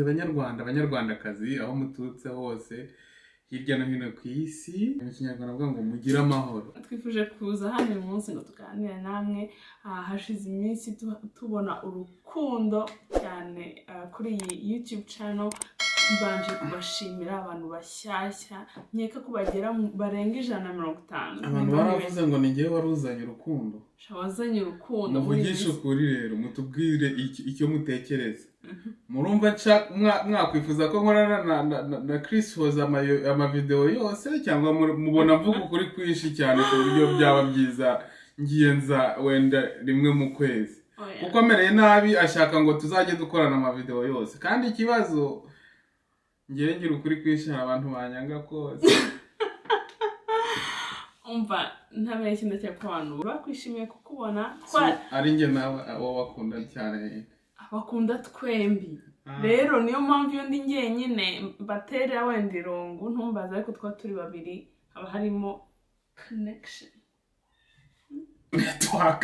banyarwanda abanyarwandakazi aho mututse hose hirya no hino ku isi mu kinyarwanda bavuga ngo mugire amahoro. Twifuje kuza hano uyu munsi ngo tuganire namwe hashize iminsi tubona urukundo cyane kuri iyi YouTube channel. Mbanje kubashimira abantu bashyashya nkeka ko bagera barenga 150. Abantu baravuze ngo ni ngewe waruzanye urukundo. Shawazanye urukundo. Muvugisha ukuri rero mutubwire icyo mutekereza. Murumva mwakwifuza ko nkorana na Chris hoza ama video yose cyangwa mubona mvuga ukuri kwishi cyane ku buryo byaba byiza ngiyenza wenda rimwe mu kwezi. Uko amereye nabi ashaka ngo tuzajye dukorana ama video yose kandi ikibazo ngira ukuri kwishira abantu banyanga kose. Umva ntabeshye ndacyo abantu bakwishimiye kukubona ari nge nawe abo bakunda cyane bakunda twembi. Rero niyo mpamvu yo ndi ngenyine batera wenda irungu ntumbaza ariko twa turi babiri haba harimo connection network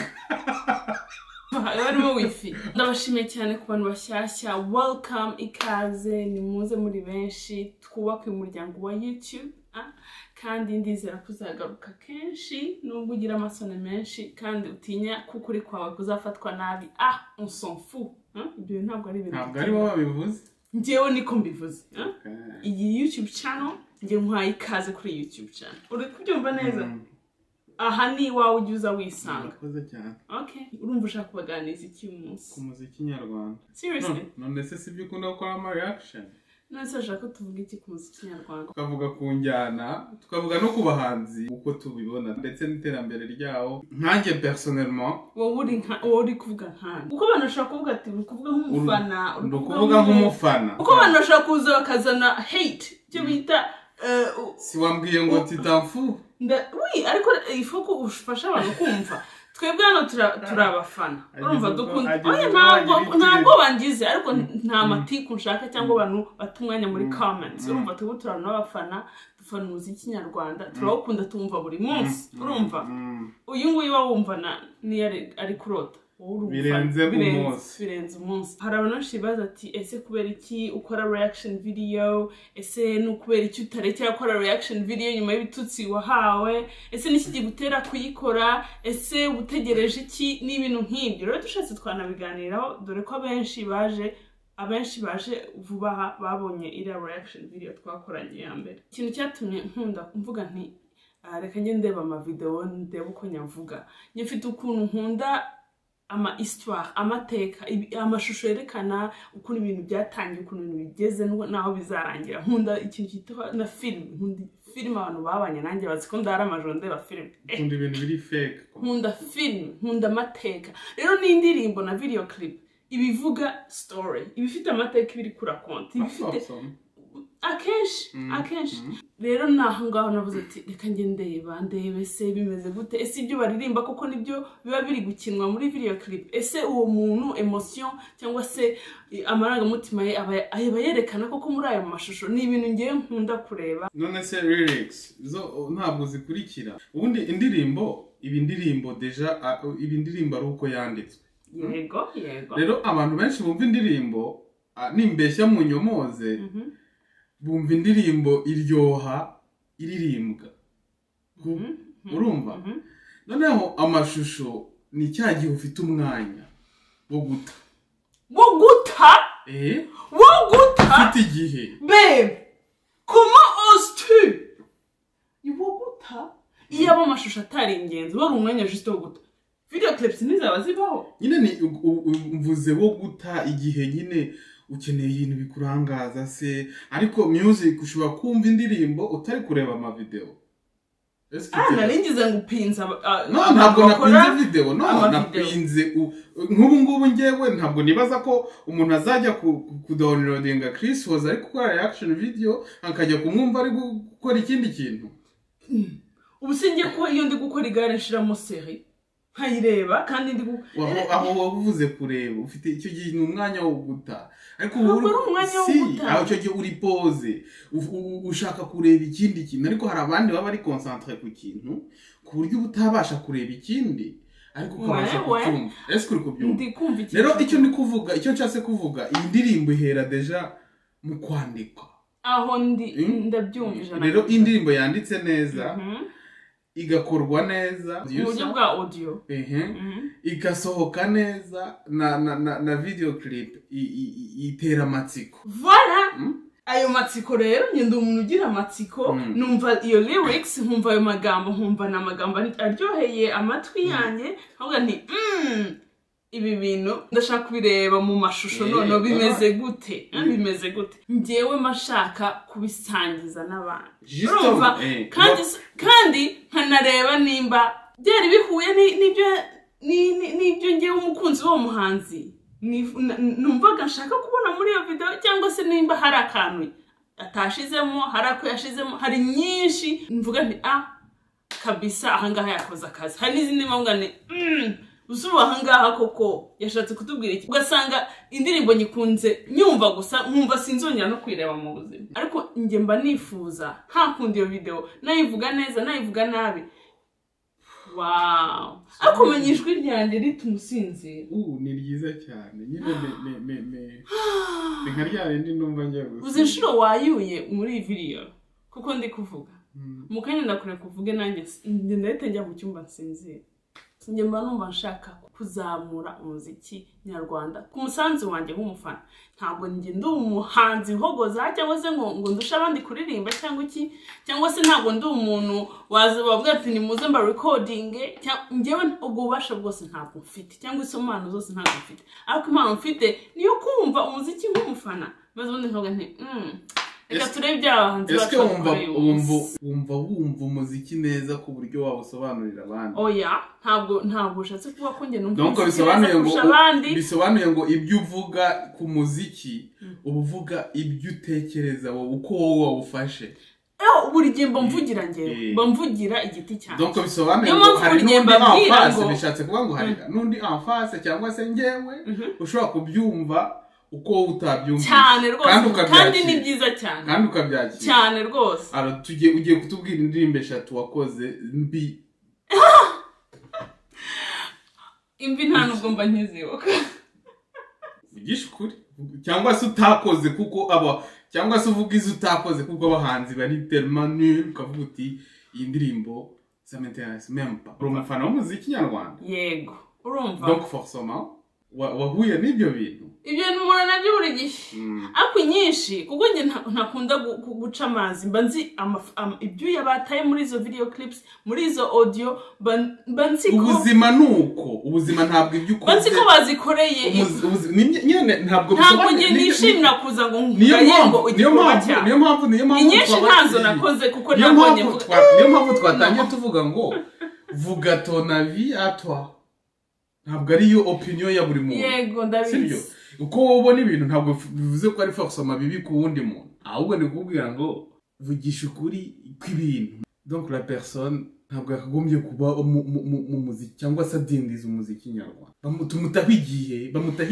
harimo wifi. Ndabashimiye cyane ku bantu bashyashya. Welcome, ikaze, ni muze muri benshi twubaka umuryango wa YouTube kandi ndizera kuzagaruka kenshi nubwo ugira amasone menshi kandi utinya kukuri kwawe kuzafatwa nabi. On s'en fout. Ibyo ntabwo ari ibintu. Ntabwo ari wowe wabivuze. Njyewe niko mbivuze. Iyi YouTube channel ngiye nkwaye ikaze kuri YouTube channel. Uri kubyumva neza? Aha ni wawe ujuza wisanga. Urakoze cyane. Okay. Urumva ushaka kubaganiza iki umunsi? Ku muziki nyarwanda. Seriously? None se sibyo ukunda gukora ama reaction? None se ushaka tuvuga iki ku muziki nyarwanda? Tukavuga ku njyana, tukavuga no ku bahanzi uko tubibona ndetse n'iterambere ryawo. Nkanjye personnellement, wowe uri kuvuga nkande. Uko abantu bashaka kuvuga ati kuvuga nk'umufana, kuvuga nk'umufana. Uko abantu bashaka kuza bakazana hate, cyo bita si wambwiye ngo titamfu. Oui, ariko ifuko ufasha abantu kumva. Twebwe hano turabafana. Urumva dukunda. Oya ntabwo bangize ariko nta matiku nshaka cyangwa abantu batumwanya muri comments. Urumva twebwe turabana n'abafana dufana umuziki nyarwanda. Turawukunda tumva buri munsi. Urumva? Uyu nguyu wawumva ni ari kurota. Birenze umunsi. Hari abantu bashibaza ati ese kubera iki ukora reaction video, ese n'ukubera iki utarekera gukora reaction video nyuma y'ibitutsi wahawe, ese n'iki gutera kuyikora, ese utegereje iki n'ibintu nk'ibyo. Rero dushatse twanabiganiraho dore ko abenshi baje vuba babonye iriya reaction video twakoranye ya mbere. Ikintu cyatumye nkunda mvuga nti reka njye ndeba ama video ndeba uko nyavuga. Nyifite ukuntu nkunda ama histoire, amateka, amashusho yerekana ukuntu ibintu byatangiye, ukuntu ibintu bigeze naho bizarangira. Nkunda ikintu cyitwa na film, film abantu babanye nanjye baziko ndara amajonde ba film. Nkunda ibintu biri fake. Nkunda film, nkunda amateka. Rero ni indirimbo na video clip ibivuga story, ibifite amateka ibiri kura konti, ibifite akenshi. Rero nahangaho navuze ati reka nge ndebe se bimeze gute, ese ibyo baririmba koko nibyo biba biri gukinwa muri video clip, ese uwo muntu emotion cyangwa se amarangamutima ye aba yerekana koko muri ayo mashusho. Ni ibintu ngiye nkunda kureba. None se lyrics zo ntabwo zikurikira ubundi indirimbo deja ibindirimbo ari uko yanditswe. Yego. Rero abantu benshi bumva indirimbo nimbeshya mu nyomoze bumva indirimbo iryoha iririmbwa. Urumva? Noneho amashusho ni cyagihe ufite umwanya wo guta. Ufite igihe. Babe, comment oses-tu? Wo guta? Iyo aba amashusho atari ingenzi wari umwanya juste wo guta. Video clips nizaba zibaho. Nyine ni mvuze wo guta igihe nyine ukeneye ibintu bikurangaza se ariko music ushobora kumva indirimbo utari kureba ama video. Naringize ngupinza ntabwo napinze video napinze ngubu ngewe ntabwo nibaza ko umuntu azajya ku downloadinga Chris hoza ariko gukora reaction video akajya kumwumva ari gukora ikindi kintu. Ubusingiye ko iyo ndi gukora igare nshiramo série nkayireba kandi ndi aho wavuze kureba ufite icyo gihe umwanya wo guta ariko aho cyo gihe uri pause ushaka kureba ikindi kintu ariko hari abandi baba ari concentré ku kintu ku buryo utabasha kureba ikindi ariko ukabasha kucyumva. Ese kuri kubyumva? Rero icyo ndi kuvuga icyo nshase kuvuga iyi ndirimbo ihera deja mu kwandika aho ndabyumvije rero indirimbo yanditse neza igakorwa neza mu buryo bwa audio igasohoka neza na video clip itera amatsiko voilà ayo matsiko rero nyenda umuntu ugira amatsiko numva iyo lyrics nkumva ayo magambo nkumva na magambo aryoheye amatwi yanjye nkavuga nti ibi bintu ndashaka kubireba mu mashusho none bimeze gute bimeze gute njyewe mashaka kubisangiza n'abandi urumva kandi nkanareba nimba byari bihuye n'ibyo ngewe umukunzi w'uwo muhanzi numvaga nshaka kubona muri iyo video cyangwa se nimba hari akantu atashizemo hari ako yashizemo hari nyinshi mvuga nti kabisa ahangaha yakoze akazi hari n'izindi mpamvu ni usuba ahangaha koko yashatse kutubwira iki ugasanga indirimbo nyikunze nyumva gusa nkumva sinzongera no kwireba mu buzima ariko nge mba nifuza hakundi iyo video nayivuga neza nayivuga nabi wow akomenya ijwi ryanjye ritumusinzira ni ryiza cyane nyine nka ryarindi numva njye gusa uzi inshuro wayuye muri video kuko ndi kuvuga mu kanya ndakure kuvuge nanjye ndahita njya mu cyumba nsinzira njye mba numva nshaka kuzamura umuziki nyarwanda ku musanzu wanjye nk'umufana ntabwo njye ndi umuhanzi uhogoza cyangwa se ngo ndusha abandi kuririmba cyangwa iki cyangwa se ntabwo ndi umuntu wavuga ati ni muze mba recording njyewe ubwo bubasha bwose ntabwo mfite cyangwa se impano zose ntabwo mfite ariko impano mfite niyo kumva umuziki nk'umufana maze ubundi nkavuga nti reka turebe ibyabahanzi bacu wumva umuziki neza ku buryo wawusobanurira abandi oya ntabwo ushatse kuba ko njye numva donc bisobanuye ngo ibyo uvuga ku muziki uvuga ibyo utekereza wowe uko wowe wawufashe buri gihe mvugira njyewe mvugira igiti cyane donc bisobanuye ngo hari n'undi enfase bishatse kuvuga ngo hari n'undi enfase cyangwa se njyewe ushobora kubyumva uko utabyumvise cyane rwose kandi ni byiza cyane kandi ukabyakira cyane rwose ugiye kutubwira indirimbo 3 wakoze mbi imbi nta nubwo mba nkizibuka ugisha ukuri cyangwa se utakoze kuko cyangwa se uvuga izo utakoze kuko abahanzi bari tellement nul ukavuga uti iyi ndirimbo ça m'intéresse même pas uri umufana w'umuziki nyarwanda yego urumva donc forcément wahuye n'ibyo bintu ibyo numura nabyo buri gihe ariko nyinshi kuko nge ntakunda guca amazi mba nzi ibyo yabataye muri izo video clips muri izo audio banzi ko ubuzima ubuzima ntabwo ibyo ukoze banzi ko bazikoreye nyine ntabwo nge nishimira kuza ngo ngugayengo niyo mpamvu inyinshi ntazo nakoze kuko niyo mpamvu twatangiye tuvuga ngo vuga ton avis à toi ntabwo ari yo opinion ya buri muntu yego ndabizi uko ubona ibintu ntabwo bivuze ko ari forcément bibi ku wundi muntu ahubwo ni kukubwira ngo vugisha ukuri kw'ibintu donc la personne ntabwo yakagombye kuba mu muziki cyangwa se adindiza umuziki nyarwanda bamutaho igihe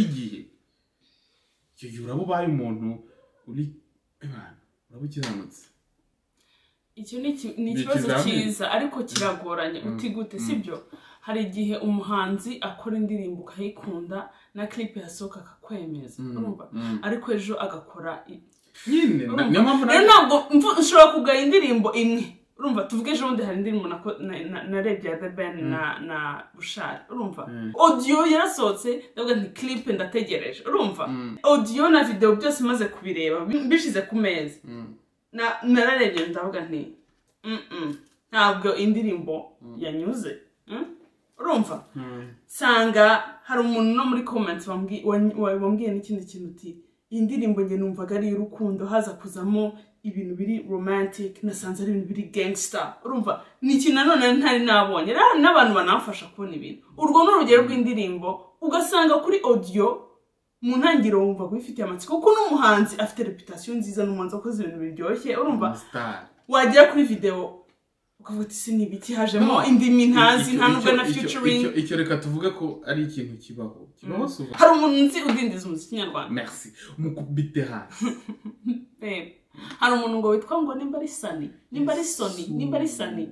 icyo gihe uraba ubaye umuntu uri uraba ukiranutse icyo ni ikibazo cyiza ariko kiragoranye uti gute sibyo hari igihe umuhanzi akora indirimbo ukayikunda na clip yasohoka akakwemeza urumva ariko ejo agakora nyine ntabwo nshobora kugaya indirimbo imwe urumva tuvuge ejo bundi hari indirimbo narebye ya The Ben na Bushari urumva audio yarasohotse ndavuga nti clip ndategereje urumva audio na video byose maze kubireba bishize ku meza nararebye ndavuga nti ntabwo indirimbo yanyuze urumva sanga hari umuntu no muri comments wambwiye n'ikindi kintu uti iyi ndirimbo nge numvaga ari urukundo haza kuzamo ibintu biri romantic nasanze ari ibintu biri gangster urumva ni ikintu nanone ntari nabonye n'abantu banafasha kubona ibintu urwo n'urugero rw'indirimbo ugasanga kuri audio mu ntangiriro wumva kubifitiye amatsiko kuko n'umuhanzi afite reputation nziza n'umuhanzi wakoze ibintu biryoshye urumva wagera kuri video ukavuga ati sinibiki hajemo indimi ntazi nta nubwo na featuring icyo reka tuvuge ko ari ikintu kibaho suba hari umuntu nzi udindiza umuziki nyarwanda merci umukubite hasi hari umuntu ngo witwa ngo nimba ari Sani nimba ari Sani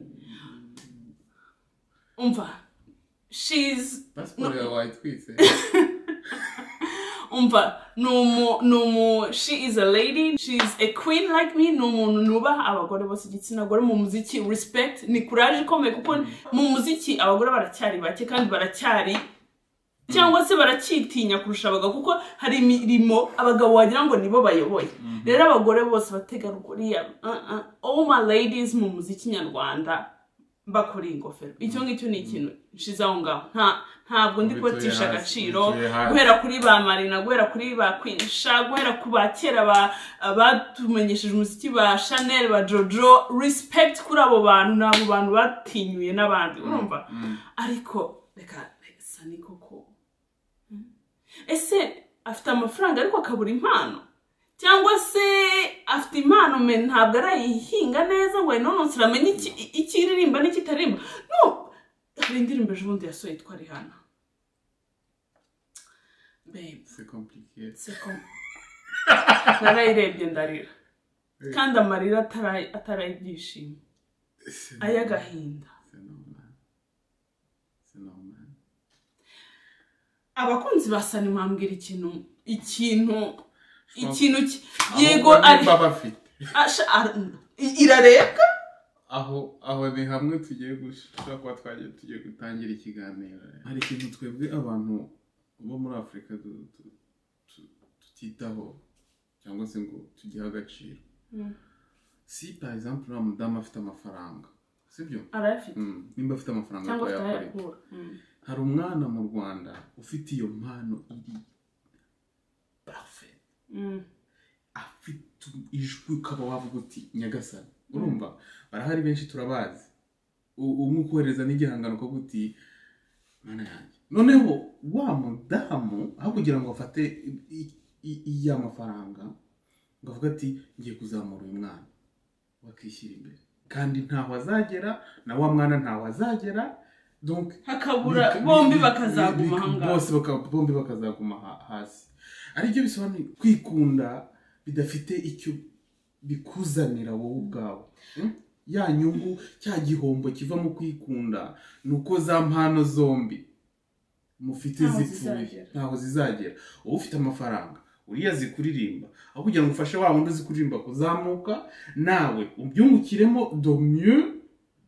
umva she's passport ya white twise umva she is a lady, she is a queen like me, n'umuntu nubaha abagore bose igitsina gore mu muziki. Respect ni courage ikomeye kuko mu muziki abagore baracyari bake kandi baracyari cyangwa se baracyitinya kurusha abagabo kuko hari imirimo abagabo wagira ngo nibo bayoboye. Rero abagore bose bategarugori all my ladies mu muziki nyarwanda bakora ingofero. Icyo ngicyo ni ikintu nshize aho ngaho. Ntabwo ndi kubatisha agaciro guhera kuri ba Marina, guhera kuri ba Queensha, guhera ku bakera batumenyesheje umuziki ba Chanel, ba Jojo. Respect kuri abo bantu, n'abo bantu batinyuye n'abandi urumva. Ariko reka sani koko ese afite amafaranga ariko akabura impano, cyangwa se afite impano ntabwo arayihinga neza ngo nonosira amenye ikiririmba n'ikitaririmba. No, hari indirimbo ejobundi yasohoye yitwa Rihanna. Babe, c'est compliqué. narayirebye ndarira kandi amarira atari ibyishimo, ay'agahinda. Abakunzi basani mwambwira ikintu yego ari babafite irarebwa aho ni hamwe tugiye gushaka kwa tugiye gutangira ikiganiro. Hari ikintu twebwe abantu bo muri Afrika tutitaho cyangwa se ngo tugihe agaciro. Si par exemple na mudamu afite amafaranga, sibyo? Arafite. Nimba afite amafaranga ko yakora. Hari umwana mu Rwanda ufite iyo mpano iri parfait. Afite ijwi ukaba wavuga uti Nyagasani. Urumva barahari benshi turabazi. Umukohereza n'igihangano ko guti mana yanjye. Noneho wa mudamu aho kugira ngo afate iya mafaranga ngo avuga ati ngiye kuzamura uyu mwana wakishyira imbere kandi ntaho azagera na wa mwana ntaho azagera. Donc hakabura bombi bakazaguma hanga bose bombi bakazaguma hasi. Aribyo bisobanuye kwikunda bidafite icyo bikuzanira wowe ubwawe. Ya nyungu cya gihombo kiva mu kwikunda nuko za mpano zombi mufite zipfuye ntaho zizagera. Wowe ufite amafaranga uriya zikuririmba aho kugira ngo ufashe wa wundi zikuririmba kuzamuka nawe ubyungukiremo do mieux.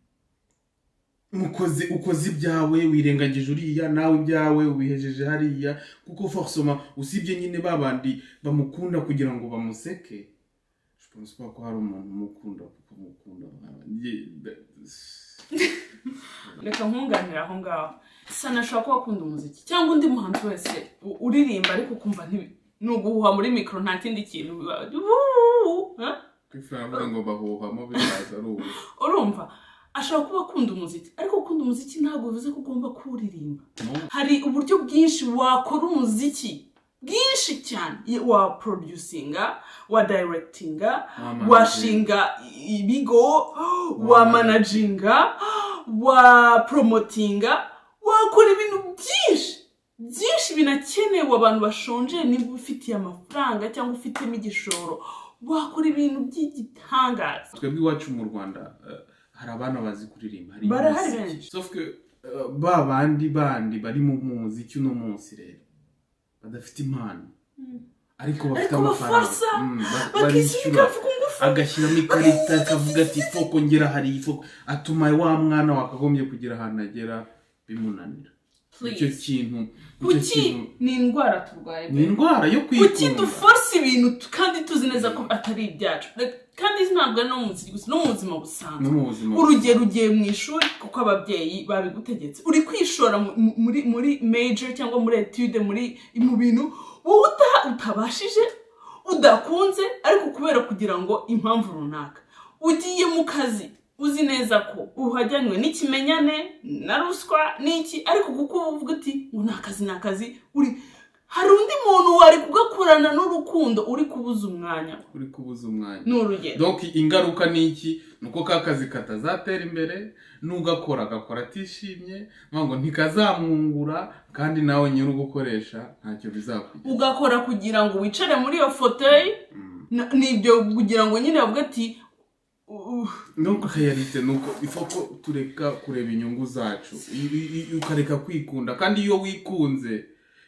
Ukoze ibyawe wirengagije uriya nawe ibyawe ubihejeje hariya kuko forcément usibye nyine babandi bamukunda kugira ngo bamuseke. Je pense pas ko hari umuntu umukunda kuko mukunda. Reka nkunganira aho ngaho. Sanashaka ko akunda umuziki cyangwa undi muhanzi wese uririmba ariko kumva nuguhuha muri micro nta kindi kintu kwifanga ngo bahuhamo biraza rubu. Urumva ashaka kuba akunda umuziki ariko gukunda umuziki ntabwo bivuze ko ugomba kuririmba. Hari uburyo bwinshi wakora umuziki bwinshi cyane. Wa producinga, wa directinga, washinga ibigo, wa managinga, wa promotinga, wakora ibintu byinshi binakenewe abantu bashonje. Niba ufitiye amafaranga cyangwa ufitemo igishoro wakora ibintu by'igitangaza. Twebwe iwacu mu Rwanda hari abana bazi kuririmba, hari barahari benshi. Sauf que bandi bari mu muziki uno munsi rero badafite impano ariko bafite amafaranga barishyura agashyiramo ikarita akavuga ati foko ngera hari ifoko atuma wa mwana wakagombye kugira ahantu agera bimunanira. Icyo kintu ni indwara turwaye. Ni indwara yo kwikunda. Kuki duforce ibintu kandi tuzi neza ko atari ibyacu. Kandi ntabwo no mu muziki gusa no mu buzima busanzwe. Urugero ugiye mu ishuri kuko ababyeyi babigutegetse. Uri kwishora muri major cyangwa muri etude mu bintu wowe utabashije udakunze ariko kubera kugira ngo impamvu runaka. Ugiye mu kazi uzi neza ko uhajyanywe n'ikimenyane na ruswa n'iki ariko kuko uvuga ati ngo nakazi hari undi muntu wari kugakorana n'urukundo uri kubuza umwanya. N'urugero. Donc ingaruka niki nuko kakazi katazatera imbere n'ugakora atishimye ngo ntikazamwungura kandi nawe nyiri gukoresha ntacyo bizakugira. Ugakora kugira ngo wicare muri iyo fauteuil nibyo kugira ngo nyine bavuga ati nuko realite nuko ifoko tureka kureba inyungu zacu ukareka kwikunda kandi iyo wikunze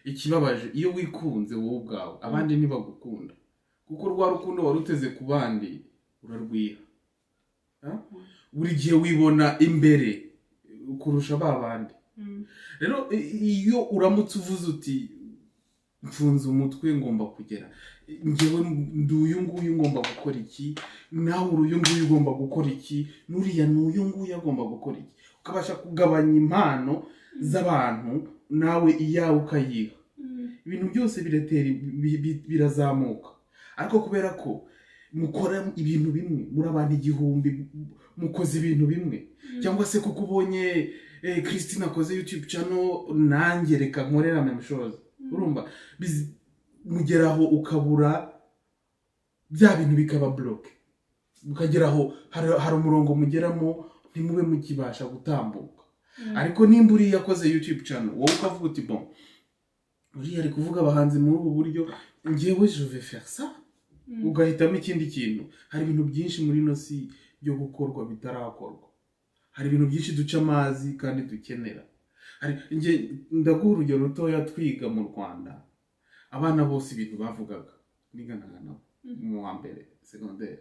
ikibabaje iyo wikunze wowe ubwawe abandi ntibagukunda kuko rwa rukundo waruteze ku bandi urarwiha. Buri gihe wibona imbere kurusha ba bandi. Rero iyo uramutse uvuze uti mfunze umutwe ngomba kugera, njyewe nduyu nguyu ngomba gukora iki, nawe uyu nguyu ugomba gukora iki, nuriya n'uyu nguyu agomba gukora iki, ukabasha kugabanya impano z'abantu nawe iyawe ukayiha, ibintu byose birazamuka. Ariko kubera ko mukora ibintu bimwe, muri abantu igihumbi mukoze ibintu bimwe, cyangwa se kuko ubonye Christine akoze YouTube channel nanjye reka nkorera memushoza, urumva mugeraho ukabura bya bintu bikaba block, ukageraho hari umurongo mugeramo ntimube mukibasha gutambuka. Ariko nimba uri yakoze YouTube channel wowe ukavuga uti bon uri ari kuvuga abahanzi muri ubu buryo, njyewe je vais faire ça, ugahitamo ikindi kintu. Hari ibintu byinshi muri no si byo gukorwa bitarakorwa, hari ibintu byinshi duca amazi kandi dukenera. Nje ndaguha urugero rutoya, twiga mu Rwanda abana bose ibintu bavugaga niganaga nabo mu wa mbere secondaire,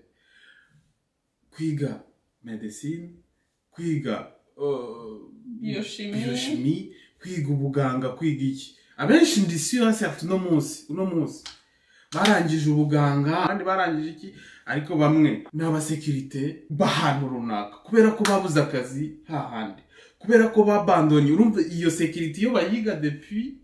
kwiga medicine, kwiga biochimie, kwiga ubuganga, kwiga iki. Abenshi ndisi yose afite uno munsi barangije ubuganga, abandi barangije iki, ariko bamwe n'abasekirite bahantu runaka kubera ko babuze akazi hahandi, kubera ko babandonye. Urumva iyo security iyo bayiga depuis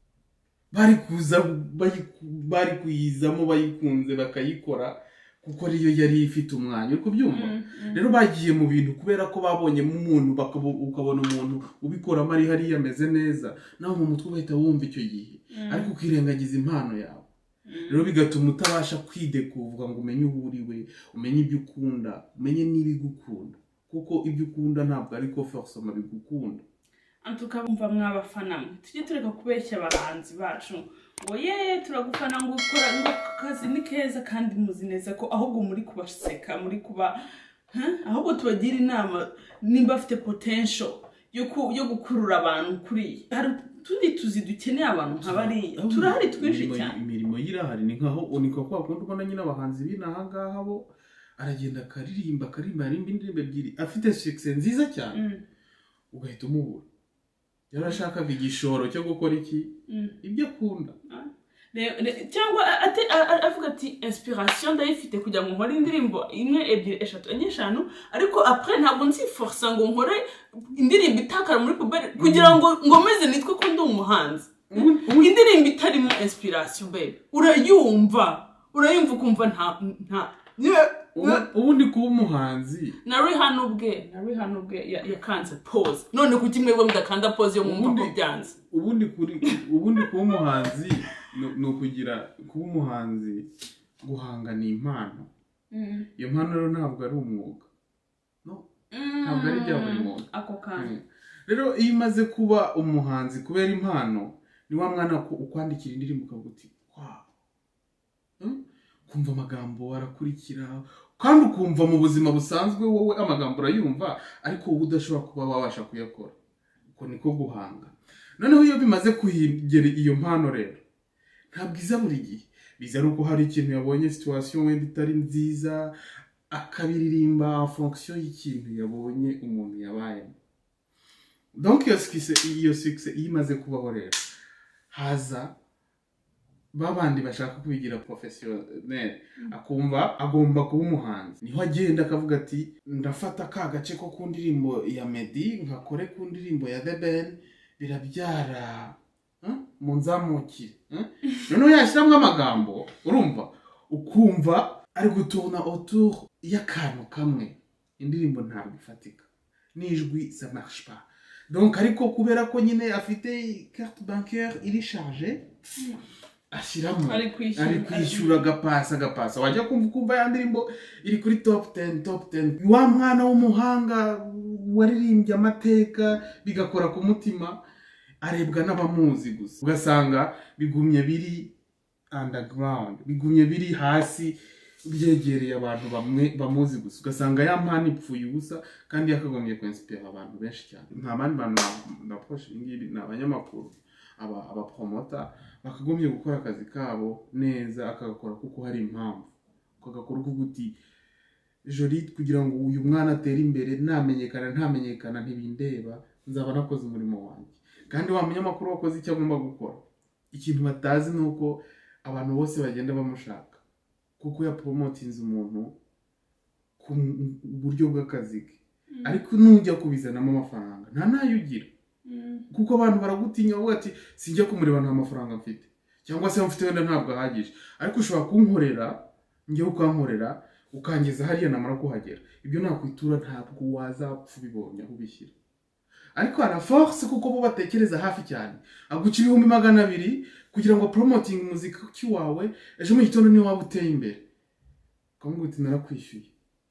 bari kuyizamo bayikunze bakayikora kuko ariyo yari ifite umwanya, uri kubyumva. Rero bagiye mu bintu kubera ko babonyemo umuntu, ukabona umuntu ubikoramo ari hariya ameze neza, nawe mu mutwe ugahita wumva icyo gihe, ariko ukirengagiza impano yawe. Rero bigatuma utabasha kwidekuvuga ngo umenye uwo uriwe, umenye ibyo ukunda, umenye n'ibigukunda, kuko ibyo ukunda ntabwo ariko forcément bigukunda. Tukabumva mwabafana mwe, tujye tureka kubeshya abahanzi bacu ngo turagufana ngo ukora ngo kazi ni keza, kandi muzi neza ko ahubwo muri kubaseka, muri kuba ahubwo tubagira inama nimba afite potential yo gukurura abantu kuri. Hari tundi tuzi dukeneye abantu nk'abariya, turahari twinshi cyane. Imirimo yirahari ni nkaho unika kwa kundi ubona nyine abahanzi binaha ngaha bo aragenda akaririmba indirimbo ebyiri afite success nziza cyane, ugahita umubura. Yarashakaga igishoro cyo gukora iki, ibyo akunda. Cyangwa avuga ati inspiration ndayifite kugira ngo nkore indirimbo imwe ebyiri eshatu enye eshanu, ariko après ntabwo nziforsa ngo nkore indirimbo itakara muri puberi kugira ngo ngomeze nitwe ko ndi umuhanzi. Indirimbo itarimo inspiration babe urayumva ukumva nta ubundi kuba umuhanzi. Nari hano ubwe yakanze pause, none kuki mwebwe mudakanda pause yo mwumva ko byanze. Ubundi kuba umuhanzi no kugira kuba umuhanzi guhangana impano. Iyo mpano rero ntabwo ari umwuga, ntabwo ari bya buri muntu ako kandi. Rero iyo umaze kuba umuhanzi kubera impano, ni wa mwana ukwandikira indirimbo ukavuga uti kumva amagambo arakurikira, kandi ukumva mu buzima busanzwe wowe amagambo urayumva, ariko wowe udashobora kuba wabasha kuyakora. Uko niko guhanga. Noneho iyo bimaze kuhigera iyo mpano rero, ntabwo iza buri gihe, biza nuko hari ikintu yabonye situation wenda itari nziza, akabiririmba en fonction y'ikintu yabonye umuntu yabayemo. Donc iyo success imaze kubaho rero, haza babandi bashaka kubigira professionnel, akumva agomba kuba umuhanzi. Niho agenda akavuga ati ndafata ka gace ko ku ndirimbo ya Meddy nkakore ku ndirimbo ya The Ben, birabyara munzamukire. Noneho yashyiramo amagambo, urumva ukumva ari gutourna autour y'akantu kamwe, indirimbo ntabwo ifatika, n'ijwi ça marche pas. Donc ariko kubera ko nyine afite carte bancaire iri chargée, ashyiramo ari kwishyura agapasa, wajya kumva ya ndirimbo iri kuri top 10. Wa mwana w'umuhanga waririmbye amateka bigakora ku mutima, arebwa n'abamuzi gusa, ugasanga bigumye biri underground, bigumye biri hasi byegereye abantu bamwe bamuzi gusa, ugasanga ya mpano ipfuye ubusa, kandi yakagombye kwinspira abantu benshi cyane. Nta bandi bantu n'approche ngibi n'abanyamakuru abapromota bakagombye gukora akazi kabo neza, akagakora kuko hari impamvu, ukagakora kuko uti Jolie kugira ngo uyu mwana atere imbere, ntamenyekana ntibindeba, nzaba nakoze umurimo wanjye. Kandi wamenya amakuru wakoze icyo agomba gukora. Ikintu batazi nuko abantu bose bagenda bamushaka kuko ya promotinze umuntu ku buryo bw'akazi ke, ariko nujya kubizanamo amafaranga nta nayo ugira, kuko abantu baragutinya bavuga ati sinjya kumureba nta mafaranga mfite, cyangwa se mfite wenda ntabwo ahagije, ariko ushobora kunkorera, njye ukankorera ukangeza hariya namara kuhagera, ibyo nakwitura ntabwo wazapfa ubibonye aho ubishyira. Ariko ara force kuko bo batekereza hafi cyane, aguca 200 kugira ngo promoting umuziki wawe, ejo mu gitondo ni waba uteye imbere, kamugo uti narakwishyuye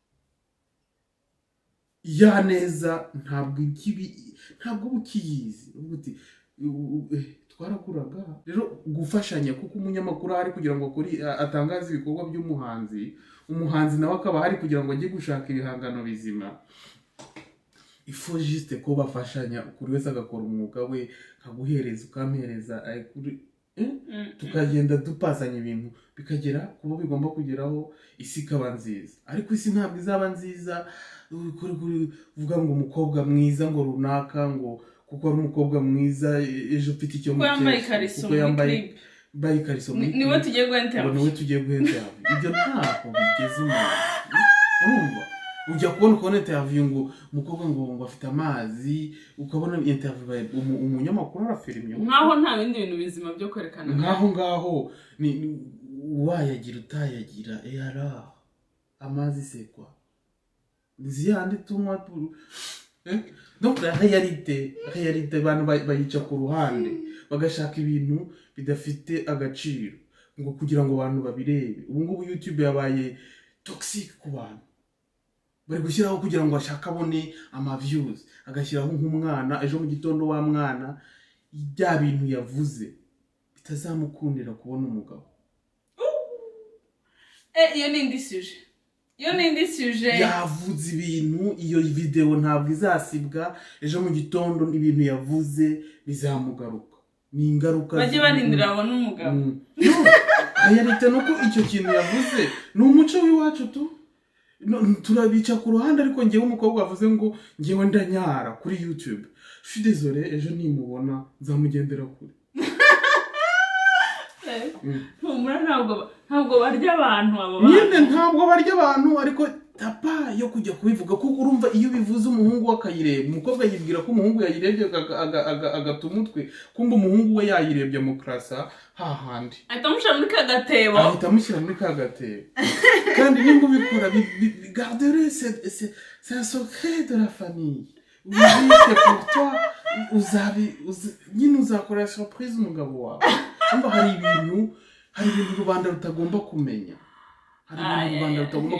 ya neza, ntabwo bukiyizi uti twarakuraga. Rero gufashanya kuko umunyamakuru ari kugira ngo atangaze ibikorwa by'umuhanzi, umuhanzi nawe akaba hari kugira ngo ajye gushaka ibihangano bizima. Ifo juste ko bafashanya, kuri wese agakora umwuga we, kaguhereza ukampereza, tukagenda dupasanya ibintu bikagera kubo bigomba kugeraho, isi ikaba nziza. Ariko isi ntabwo izaba nziza uvuga ngo umukobwa mwiza ngo runaka ngo kuko ari umukobwa mwiza ejo ufite icyo kuko yambaye ikariso niwe tugiye guhenta ibyo ntabwo bigeze umuntu. Ujya kubona interview ngo umukobwa ngo afite amazi, ukabona interview umunyamakuru arafilmye nkaho nta bindi bintu bizima byo kwerekana, ngaho ni wayagira utayagira era amazi sekwa ziyandi tumwa donc la réalité abantu bayica ku ruhande bagashaka ibintu bidafite agaciro ngo kugira ngo abantu babirebe. Ubu ngubu YouTube yabaye toxic ku bantu, bari gushyiraho kugira ngo ashaka abone ama views, agashyiraho nk'umwana ejo mu gitondo wa mwana bya bintu yavuze bitazamukundira kubona umugabo. Iyo ni indi sujet yavuze ibintu, iyo video ntabwo izasibwa, ejo mu gitondo ibintu yavuze bizamugaruka, ni ingaruka bajye barindira abone umugabo. Ayarita nuko icyo kintu yavuze ni umuco w'iwacu tu, turabica ku ruhande. Ariko ngewe umukobwa wavuze ngo ngewe ndanyara kuri YouTube, je suis désolé, ejo nimubona nzamugendera kure. ntabwo barya abantu abo bantu, nyine ntabwo barya abantu, ariko tapa yo kujya kubivuga kuko urumva iyo bivuze umuhungu wakayireba, umukobwa yibwira ko umuhungu yayirebye agata umutwe, kumva umuhungu we yayirebye mu krasa hahandi ahita amushyira muri ka gatebo, kandi nimba ubikora garder c'est un secret de la famille, ubike pour toi, nyine uzakora surprise umugabo wawe. Umva hari ibintu rubanda rutagomba kumenya, hari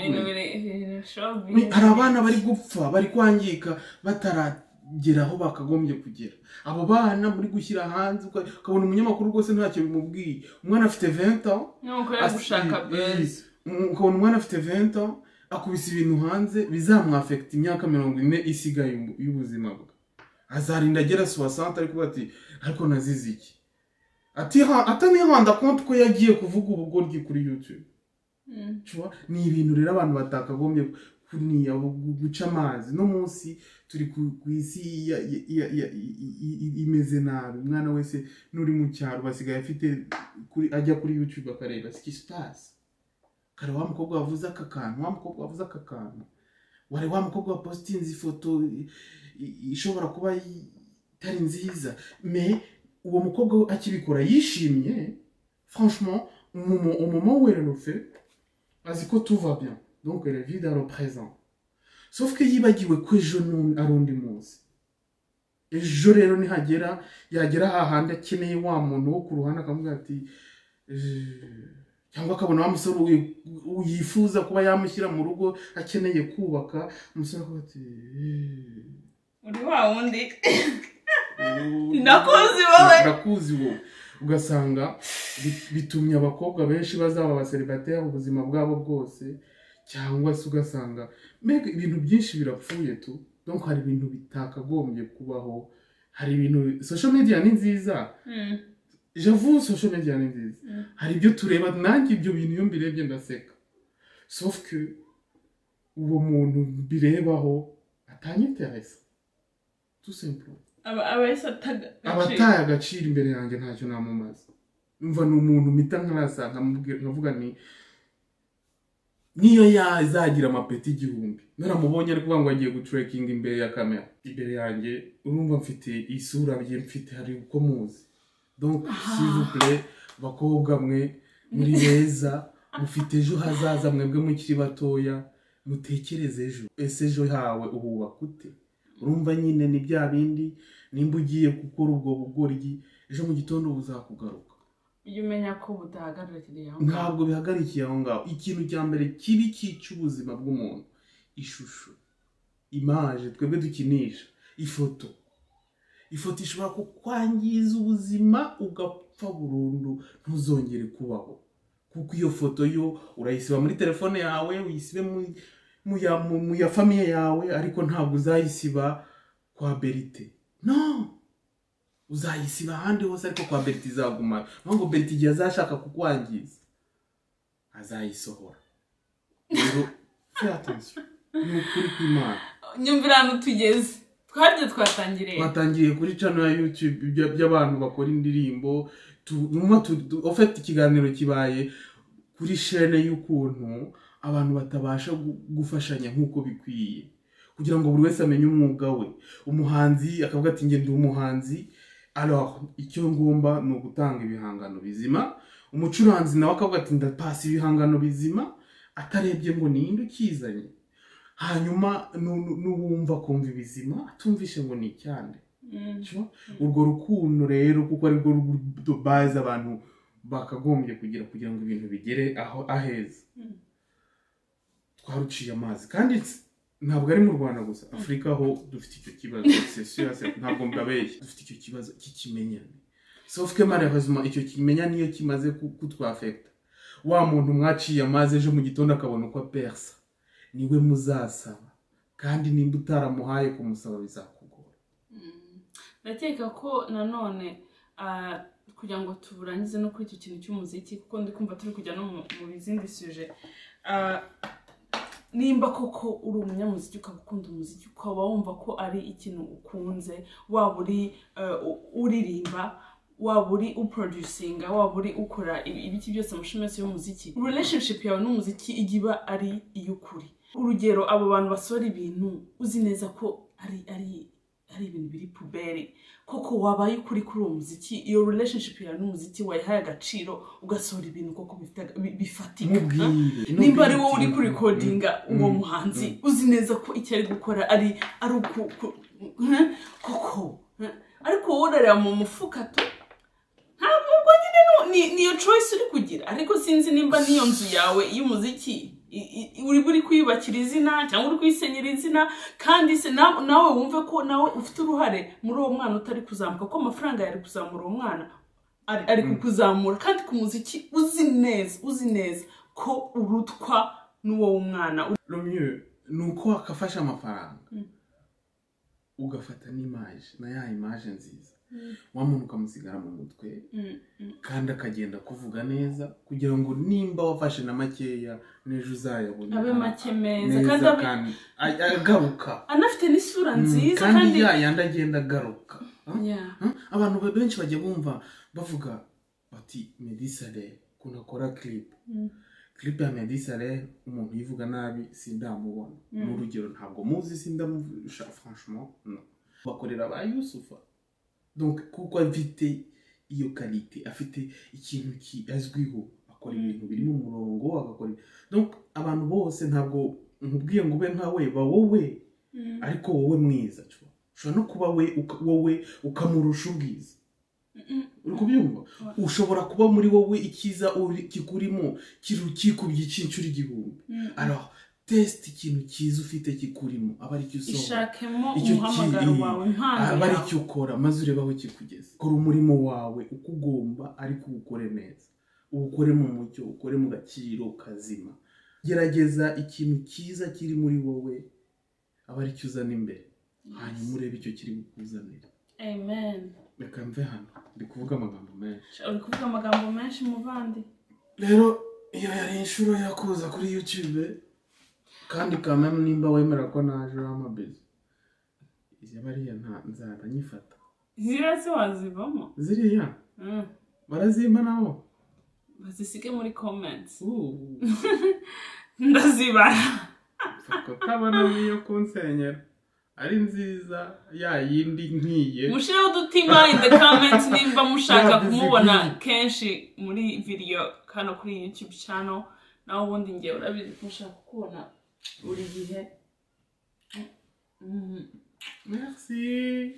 abana bari gupfa, bari kwangika bataragera aho bakagombye kugera. Abo bana muri gushyira hanze ukabona umunyamakuru rwose ntacyo bimubwiye, umwana afite 20 ans, ukabona umwana afite 20 ans akubise ibintu hanze bizamwafecta imyaka 40 isigaye y'ubuzima bwe, azarinda agera 60 ariko bati ariko nazize iki, atanihanda konti ko yagiye kuvuga ubugoryi kuri YouTube. Ni ibintu rero abantu batakagombye kuniya guca amazi. No munsi turi ku isi imeze nabi, umwana wese nuri mu cyaro basigaye afite ajya kuri YouTube akareba ce qui se passe. Kare wa mukobwa wavuze aka kantu, wari wa mukobwa wa postinze ifoto ishobora kuba itari nziza, mais uwo mukobwa akibikora yishimye, franchement au moment où elle le fait, azi ko tout va bien, donc elle vit dans le présent. Sauf que yibagiwe ko ejo arundi munsi, ejo rero nihagera yagera hahandi akeneye wa muntu wo ku ruhande akamubwira ati cyangwa akabona wa musore yifuza kuba yamushyira mu rugo akeneye kubaka, umusore akavuga ati uri wa wundi ndakuzi wowe. Ugasanga bitumye abakobwa benshi bazaba abaseribateri ubuzima bwabo bwose, cyangwa se ugasanga mbega ibintu byinshi birapfuye tu. Donc hari ibintu bitakagombye kubaho, hari ibintu social media ni nziza j'avoue social media ni nziza hari ibyo tureba nanjye ibyo bintu iyo mbirebye ndaseka sauf que uwo muntu birebaho atanyiteresa tout simplement abataye agaciro imbere yanjye ntacyo namumaze umva ni umuntu mpita nkarasa nkavuga ni niyo yazagira amapeti 1000 naramubonye ari kuvuga ngo agiye gutrekinga imbere ya kamera imbere yanjye urumva mfite isura bye mfite hari uko muzi donc s'il vous plaît bakobwa mwe muri beza mufite ejo hazaza mwebwe mukiri batoya mutekereze ejo ese ejo hawe ububaka ute urumva nyine ni bya bindi nimba ugiye gukora ubwo bugoryi ejo mu gitondo buzakugaruka umenya ko budahagarikiye aho ntabwo bihagarikiye aho ngaho ikintu cya mbere kibi cyica ubuzima bw'umuntu ishusho image twebwe dukinisha ifoto ishobora kukwangiza ubuzima ugapfa burundu ntuzongere kubaho kuko iyo foto yo urayisiba muri telefone yawe uyisibe mu ya famille yawe ariko ntabwo uzayisiba kwa Berite no uzayisiba ahandi hose ariko kwa Berite izaguma ngo Berite igihe azashaka kukwangiza azayisohora rero fais attention ni ukuri kw'Imana nyumvira hano tugeze twatangiriye kuri channel ya YouTube by'abantu bakora indirimbo ofite ikiganiro kibaye kuri chaîne y'ukuntu abantu batabasha gufashanya nkuko bikwiye kugira ngo buri wese amenye umwuga we umuhanzi akavuga ati nge ndi umuhanzi alors icyo ngomba no gutanga ibihangano bizima umucuranzi nawe akavuga ati ndapasa ibihangano bizima atarebye ngo ninde ukizanye hanyuma n'uwumva kumva ibizima atumvishe ngo ni cyane urwo rukundo rero kuko ari rwo base abantu bakagombye kugira ngo ibintu bigere aho aheza twaruciye amazi kandi ntabwo ari mu Rwanda gusa Afrika ho dufite icyo kibazo ntabwo mbabeshye dufite icyo kibazo cy'ikimenyane sauf que malheureusement icyo kimenyane niyo kimaze kutwafecta wa muntu mwaciye amazi ejo mu gitondo akabona uko persa niwe muzasaba kandi nimba utaramuhaye kumusaba bizakugora ndakeka ko nanone kugira ngo tuburangize no kuri icyo kintu cy'umuziki kuko ndi kumva turi kujya no mu bizindi sujet nimba koko uri umunyamuziki ukagukunda umuziki ukaba wumva ko ari ikintu ukunze waba uri uririmba waba uri uproducinga waba uri ukora ibiki byose amashimesi y'umuziki relationship yawe n'umuziki igiba ari iy'ukuri urugero abo bantu basora ibintu uzi neza ko ari ibintu biri puberi koko wabaye ukuri kuri uwo muziki iyo relationship yawe n'umuziki wayihaye agaciro ugasora ibintu koko bifatika nimba ari wowe uri kuri recordinga uwo muhanzi uzi neza ko icyo ari gukora ari koko ariko wowe urareba mu mufuka to ntabwo nyine niyo choice uri kugira ariko sinzi nimba niyo nzu yawe y'umuziki uri kuyubakira izina cyangwa uri kuyisenyera izina kandi se nawe wumve ko nawe ufite uruhare muri uwo mwana utari kuzamuka ko amafaranga yari kuzamura uwo mwana ari kukuzamura kandi ku muziki uzi neza ko urutwa n'uwo mwana le mieux nuko akafasha amafaranga ugafata n'image na ya image nziza wa muntu ukamusigara mu mutwe kandi akagenda kuvuga neza kugira ngo nimba wafashe na makeya n'ejo uzayabona abe make meza kandi agaruka anafite n'isura nziza kandi yandi agenda agaruka abantu benshi bajya bumva bavuga bati Meddy Saleh kunakora clip ya Meddy Saleh umuntu yivuga nabi sindamubona n'urugero ntabwo muzi sindamusha franchement no bakorera ba Yusufa donc kuko afite iyo qualité afite ikintu kiazwiho akora ibintu biri mu murongo agakora donc abantu bose ntabwo nkubwiye ngo ube nka we ba wowe ariko wowe mwiza ushobora no kuba wowe ukamurusha ubwiza uri kubyumva ushobora kuba muri wowe ikiza kikurimo kikubye icyiciro igihumbi alors test ikintu cyiza ufite kikurimo aba ari cyo usoma ishakemo umuhamagaro wawe impano aba ari cyo ukora maze ureba aho kikugeza kora umurimo wawe uko ugomba ariko ubukore neza ubukore mu mucyo ukore mu gaciro kazima gerageza ikintu cyiza kiri muri wowe aba ari cyo uzana imbere hanyuma urebe icyo kiri gukuzanira Amen. reka mve hano ndi kuvuga amagambo menshi. Uri kuvuga amagambo menshi muvandi. Rero iyo yari inshuro yakuza kuri YouTube kandi kameme nimba wemera ko naje amabizi izi bariya nzaba nyifata. Ziriya se wazivamo? Ziriya barazimba nabo bazisige muri comments. Ndazibara. Kutabona niyo kunsenyera ari nziza ya yindi nkiye. Mushireho udutima in the comments nimba mushaka kumubona kenshi muri video kano kuri YouTube channel. Naho ubundi ngiye urabizi mushaka kubona buri gihe. Merci.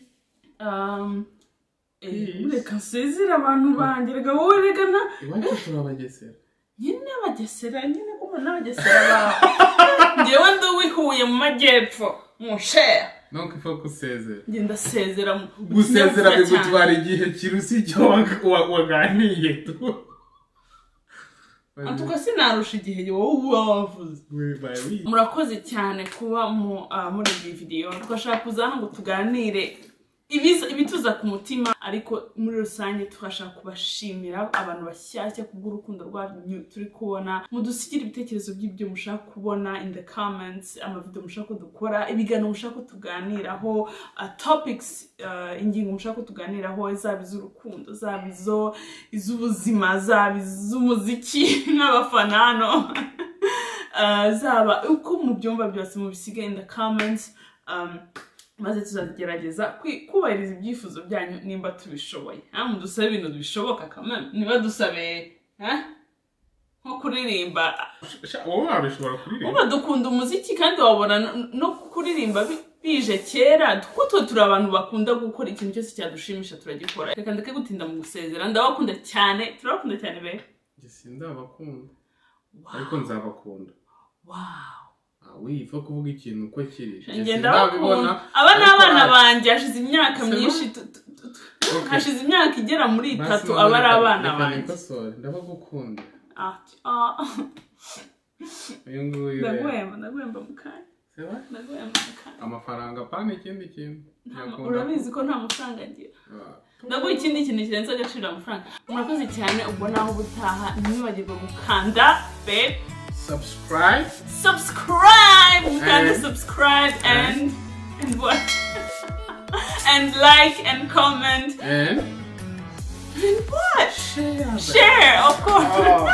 Reka nsezera abantu banjye rega wowe rega na iwacu turabagesera nyine abagesera nyine kuma n'abagesera bawe ngewe nduwihuye mu majyepfo mu cher donc il faut gusezera nge ndasezera gusezera bigutwara igihe kirusi cyo waganiye tu antuka sinarusha igihe wowe wavuze murakoze cyane kuba muri iyi video twashaka kuzana ngo tuganire ibituza ku mutima ariko muri rusange twashaka kubashimira abantu bashyashya kubw'urukundo rwanyu turi kubona mudusigira ibitekerezo by'ibyo mushaka kubona in the comments amavideo mushaka dukora ibiganiro mushaka tuganiraho topics ingingo mushaka tuganiraho zaba iz'urukundo zaba iz'ubuzima zaba iz'umuziki n'abafanano zaba uko mu byumba byose mubisiga in the comments maze tuzagerageza kubahiriza ibyifuzo byanyu nimba tubishoboye mudusabe ibintu bishoboka kameme niba dusabe nko kuririmba wowe wabishobora kuririmba uba dukunda umuziki kandi wabona no kuririmba bije kera kuko turi abantu bakunda gukora ikintu cyose cyadushimisha turagikora reka ndeke gutinda mu gusezera ndabakunda cyane turabakunda cyane be sindabakunda ariko nzabakunda wifa kuvuga ikintu uko kiri ngenda bakubona aba n'abana banjye hashize imyaka myinshi hashize imyaka igera muri 3 aba ari abana banjye ndabagukunda ndagwemba mukanya ndagwemba mukanya amafaranga pana ikindi kintu urabizi ko nta mafaranga ngira ndaguha ikindi kintu kirenze agaciro amafaranga murakoze cyane ubwo naho ubutaha ntimwibagirwe gukanda babe subscribe subscribe and what and like and comment and what share of course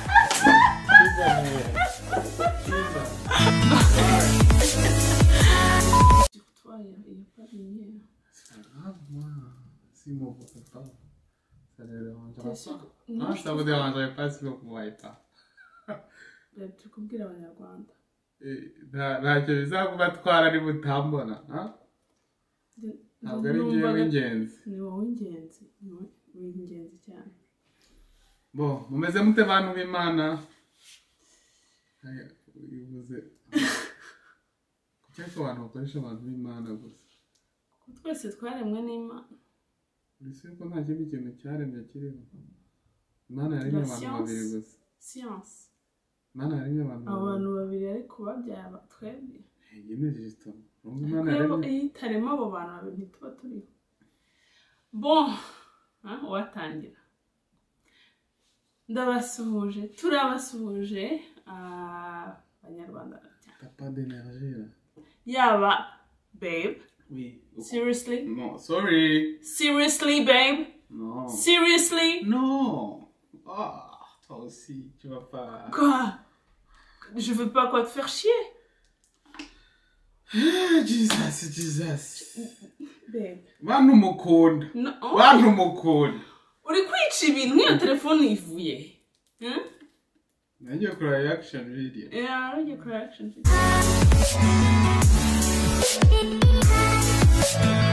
ça vous dérangerait pas si vous ne voyez pas tukubwira abanyarwanda ntacyo bizakubatwara ari butambona ntabwo ari njyewe w'ingenzi ni wowe w'ingenzi w'ingenzi cyane bo mumeze mute bantu b'Imana bivuze kuko abantu bakoresha abantu b'Imana gusa twese twaremwe n'Imana ese ko nta kindi kintu cyaremye kiriho Imana yaremye abantu babiri gusa science Imana yaremye abantu babiri ariko babyara twebwe nyine jisto Imana yaremye itarema abo bantu babiri ntituba turiho bon watangira ndabasuhuje turabasuhuje abanyarwanda papa d'énergie yaba babe oui seriously no sorry seriously babe no seriously non toi aussi tu vas pas quoi je veux pas quoi te faire chier Jesus babe bantu mukunda bantu mukunda uri kwica ibintu nk'iyo telefone ivuye nagiye kuri reaction video nagiye kuri reaction video